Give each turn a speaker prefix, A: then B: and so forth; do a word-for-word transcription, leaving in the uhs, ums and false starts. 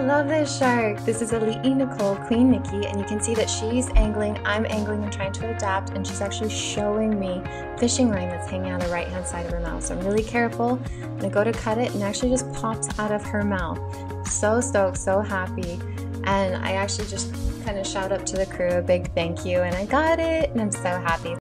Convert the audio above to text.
A: love this shark. This is Ali'i Nicole, Queen Nikki, and you can see that she's angling, I'm angling and trying to adapt, and she's actually showing me fishing line that's hanging out the right hand side of her mouth. So I'm really careful, and I go to cut it and it actually just pops out of her mouth. So stoked, so happy, and I actually just kind of shout up to the crew a big thank you, and I got it, and I'm so happy.